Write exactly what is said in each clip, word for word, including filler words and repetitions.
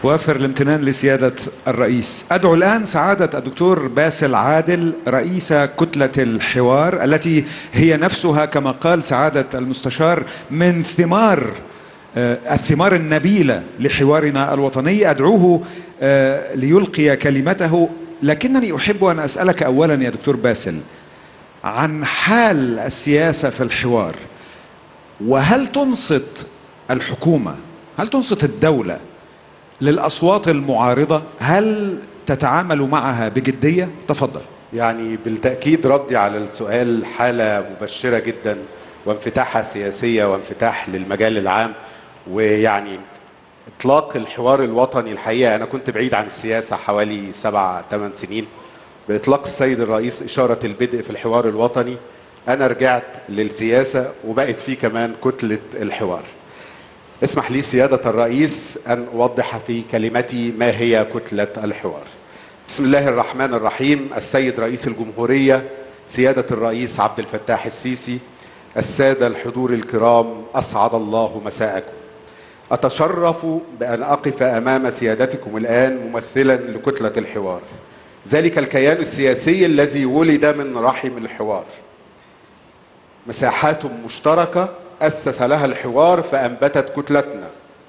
وافر الامتنان لسيادة الرئيس. أدعو الآن سعادة الدكتور باسل عادل رئيس كتلة الحوار التي هي نفسها كما قال سعادة المستشار من ثمار الثمار النبيلة لحوارنا الوطني. أدعوه ليلقي كلمته، لكنني أحب أن أسألك أولا يا دكتور باسل عن حال السياسة في الحوار، وهل تنصت الحكومة، هل تنصت الدولة للأصوات المعارضة؟ هل تتعامل معها بجدية؟ تفضل. يعني بالتأكيد ردي على السؤال حالة مبشرة جدا، وانفتاحها سياسية وانفتاح للمجال العام. ويعني إطلاق الحوار الوطني، الحقيقة أنا كنت بعيد عن السياسة حوالي سبع ثمان سنين. بإطلاق السيد الرئيس إشارة البدء في الحوار الوطني أنا رجعت للسياسة وبقت فيه كمان كتلة الحوار. اسمح لي سيادة الرئيس أن أوضح في كلمتي ما هي كتلة الحوار. بسم الله الرحمن الرحيم. السيد رئيس الجمهورية، سيادة الرئيس عبد الفتاح السيسي، السادة الحضور الكرام، أسعد الله مساءكم. أتشرف بأن أقف أمام سيادتكم الآن ممثلا لكتلة الحوار، ذلك الكيان السياسي الذي ولد من رحم الحوار. مساحات مشتركة أسس لها الحوار فأنبتت كتلتنا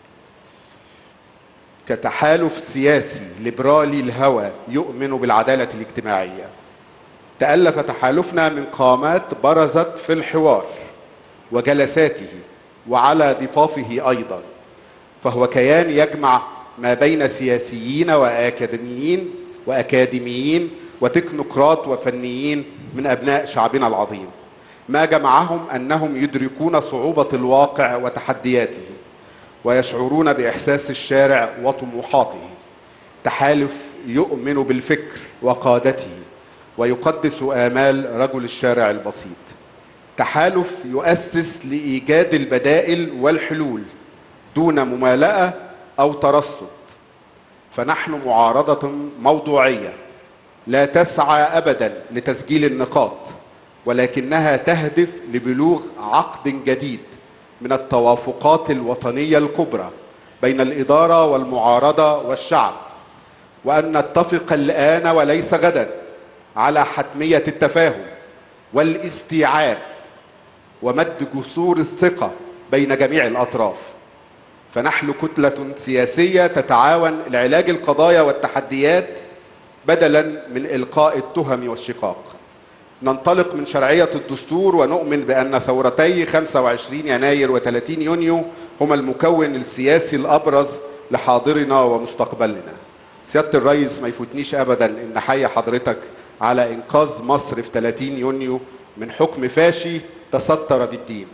كتحالف سياسي ليبرالي الهوى يؤمن بالعدالة الاجتماعية. تألف تحالفنا من قامات برزت في الحوار وجلساته وعلى ضفافه أيضا، فهو كيان يجمع ما بين سياسيين وأكاديميين وأكاديميين وتكنوقراط وفنيين من أبناء شعبنا العظيم. ما جمعهم أنهم يدركون صعوبة الواقع وتحدياته ويشعرون بإحساس الشارع وطموحاته. تحالف يؤمن بالفكر وقادته ويقدس آمال رجل الشارع البسيط. تحالف يؤسس لإيجاد البدائل والحلول دون ممالأة أو ترصد. فنحن معارضة موضوعية لا تسعى أبدا لتسجيل النقاط، ولكنها تهدف لبلوغ عقد جديد من التوافقات الوطنية الكبرى بين الإدارة والمعارضة والشعب، وأن نتفق الآن وليس غدا على حتمية التفاهم والاستيعاب ومد جسور الثقة بين جميع الأطراف. فنحن كتلة سياسية تتعاون لعلاج القضايا والتحديات بدلا من إلقاء التهم والشقاق. ننطلق من شرعية الدستور ونؤمن بأن ثورتي خمسة وعشرين يناير وثلاثين يونيو هما المكون السياسي الأبرز لحاضرنا ومستقبلنا. سيادة الرئيس، ما يفوتنيش أبدا إن نحيي حضرتك على إنقاذ مصر في ثلاثين يونيو من حكم فاشي تستر بالدين.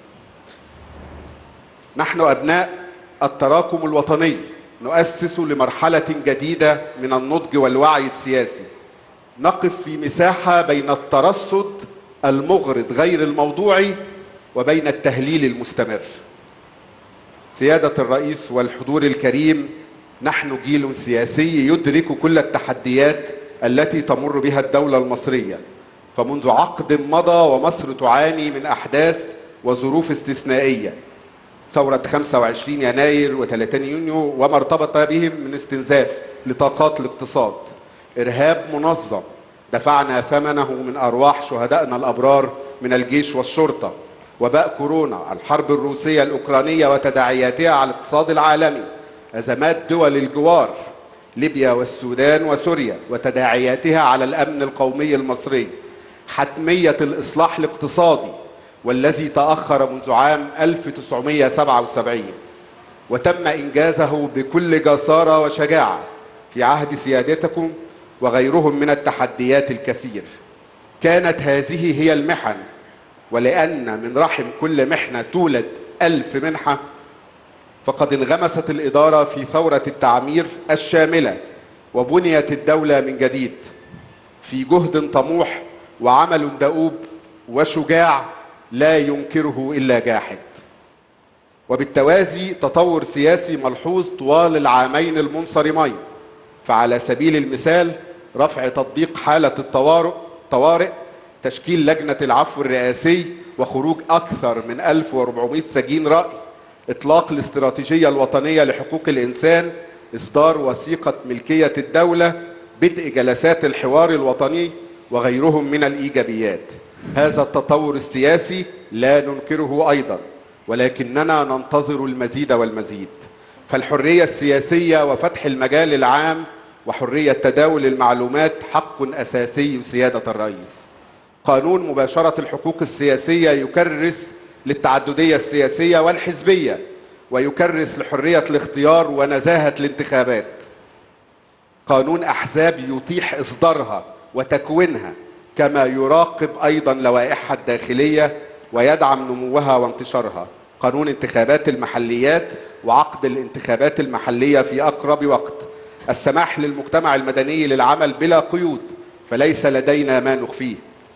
نحن أبناء التراكم الوطني نؤسس لمرحلة جديدة من النضج والوعي السياسي. نقف في مساحة بين الترصد المغرض غير الموضوعي وبين التهليل المستمر. سيادة الرئيس والحضور الكريم، نحن جيل سياسي يدرك كل التحديات التي تمر بها الدولة المصرية، فمنذ عقد مضى ومصر تعاني من أحداث وظروف استثنائية. ثورة خمسة وعشرين يناير وثلاثين يونيو وما ارتبط بهم من استنزاف لطاقات الاقتصاد، إرهاب منظم دفعنا ثمنه من أرواح شهدائنا الأبرار من الجيش والشرطة، وباء كورونا، الحرب الروسية الأوكرانية وتداعياتها على الاقتصاد العالمي، أزمات دول الجوار ليبيا والسودان وسوريا وتداعياتها على الأمن القومي المصري، حتمية الإصلاح الاقتصادي والذي تأخر منذ عام ألف وتسعمائة وسبعة وسبعين وتم إنجازه بكل جسارة وشجاعة في عهد سيادتكم وغيرهم من التحديات الكثير. كانت هذه هي المحن، ولأن من رحم كل محنة تولد ألف منحة، فقد انغمست الإدارة في ثورة التعمير الشاملة وبنيت الدولة من جديد في جهد طموح وعمل دؤوب وشجاع لا ينكره إلا جاحد، وبالتوازي تطور سياسي ملحوظ طوال العامين المنصرمين. فعلى سبيل المثال رفع تطبيق حالة الطوارئ طوارئ تشكيل لجنة العفو الرئاسي وخروج أكثر من ألف وأربعمائة سجين رأي، إطلاق الاستراتيجية الوطنية لحقوق الإنسان إصدار وثيقة ملكية الدولة، بدء جلسات الحوار الوطني وغيرهم من الإيجابيات. هذا التطور السياسي لا ننكره أيضا، ولكننا ننتظر المزيد والمزيد. فالحرية السياسية وفتح المجال العام وحرية تداول المعلومات حق أساسي سيادة الرئيس. قانون مباشرة الحقوق السياسية يكرس للتعددية السياسية والحزبية، ويكرس لحرية الاختيار ونزاهة الانتخابات. قانون أحزاب يتيح إصدارها وتكوينها، كما يراقب أيضا لوائحها الداخلية ويدعم نموها وانتشارها. قانون انتخابات المحليات وعقد الانتخابات المحلية في أقرب وقت. السماح للمجتمع المدني للعمل بلا قيود، فليس لدينا ما نخفيه.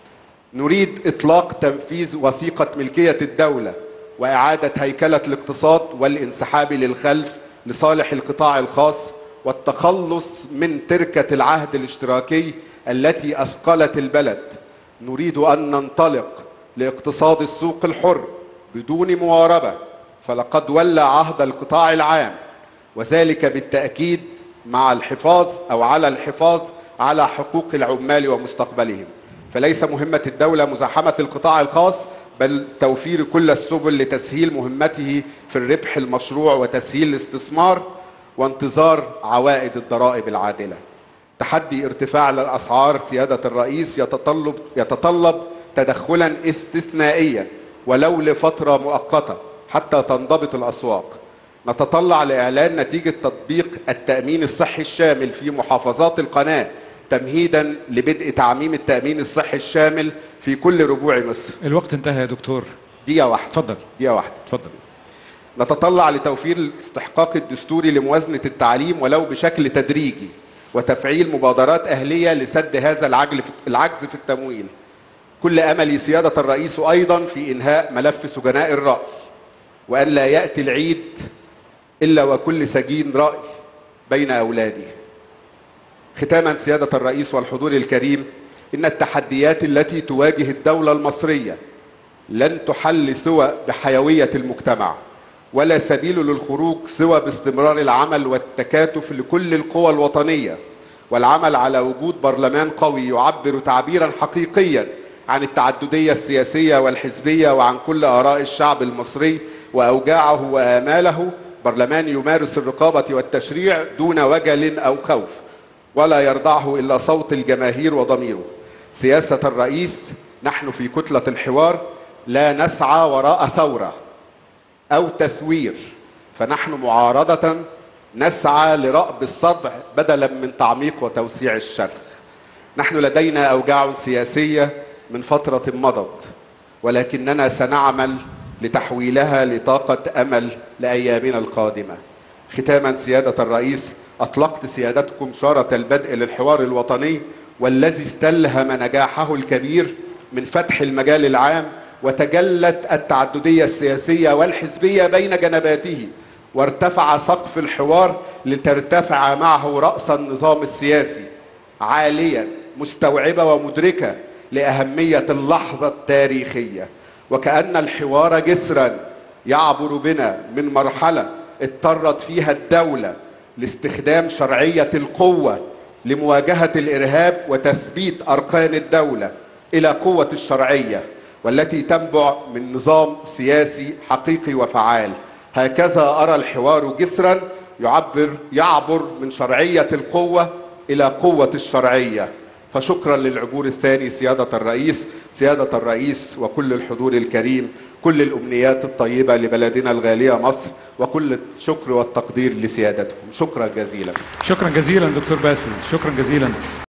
نريد إطلاق تنفيذ وثيقة ملكية الدولة وإعادة هيكلة الاقتصاد والانسحاب للخلف لصالح القطاع الخاص، والتخلص من تركة العهد الاشتراكي التي أثقلت البلد. نريد أن ننطلق لاقتصاد السوق الحر بدون مواربة، فلقد ولى عهد القطاع العام، وذلك بالتأكيد مع الحفاظ أو على الحفاظ على حقوق العمال ومستقبلهم. فليس مهمة الدولة مزاحمة القطاع الخاص، بل توفير كل السبل لتسهيل مهمته في الربح المشروع وتسهيل الاستثمار وانتظار عوائد الضرائب العادلة. تحدي ارتفاع الأسعار سيادة الرئيس يتطلب يتطلب تدخلا استثنائيا ولو لفترة مؤقتة حتى تنضبط الأسواق. نتطلع لإعلان نتيجة تطبيق التأمين الصحي الشامل في محافظات القناة، تمهيدا لبدء تعميم التأمين الصحي الشامل في كل ربوع مصر. الوقت انتهى يا دكتور. دقيقة واحدة. تفضل. دقيقة واحدة. تفضل. نتطلع لتوفير الاستحقاق الدستوري لموازنة التعليم ولو بشكل تدريجي، وتفعيل مبادرات أهلية لسد هذا العجز في التمويل. كل أملي سيادة الرئيس أيضا في إنهاء ملف سجناء الرأي، وأن لا يأتي العيد إلا وكل سجين رأي بين أولاده. ختاما سيادة الرئيس والحضور الكريم، إن التحديات التي تواجه الدولة المصرية لن تحل سوى بحيوية المجتمع، ولا سبيل للخروج سوى باستمرار العمل والتكاتف لكل القوى الوطنية، والعمل على وجود برلمان قوي يعبر تعبيرا حقيقيا عن التعددية السياسية والحزبية وعن كل آراء الشعب المصري وأوجاعه وآماله. برلمان يمارس الرقابة والتشريع دون وجل أو خوف، ولا يرضعه إلا صوت الجماهير وضميره. سياسة الرئيس، نحن في كتلة الحوار لا نسعى وراء ثورة أو تثوير، فنحن معارضة نسعى لرأب الصدع بدلا من تعميق وتوسيع الشر. نحن لدينا أوجاع سياسية من فترة مضت، ولكننا سنعمل لتحويلها لطاقة أمل لأيامنا القادمة. ختاما سيادة الرئيس، أطلقت سيادتكم شارة البدء للحوار الوطني، والذي استلهم نجاحه الكبير من فتح المجال العام وتجلت التعددية السياسية والحزبية بين جنباته، وارتفع سقف الحوار لترتفع معه رأس النظام السياسي، عاليا مستوعبة ومدركة لأهمية اللحظة التاريخية، وكأن الحوار جسرا يعبر بنا من مرحلة اضطرت فيها الدولة لاستخدام شرعية القوة لمواجهة الإرهاب وتثبيت أركان الدولة إلى قوة الشرعية، والتي تنبع من نظام سياسي حقيقي وفعال. هكذا أرى الحوار جسرا يعبر يعبر من شرعية القوة إلى قوة الشرعية. فشكرا للعبور الثاني سيادة الرئيس. سيادة الرئيس وكل الحضور الكريم، كل الأمنيات الطيبة لبلدنا الغالية مصر، وكل الشكر والتقدير لسيادتكم. شكرا جزيلا. شكرا جزيلا دكتور باسل، شكرا جزيلا.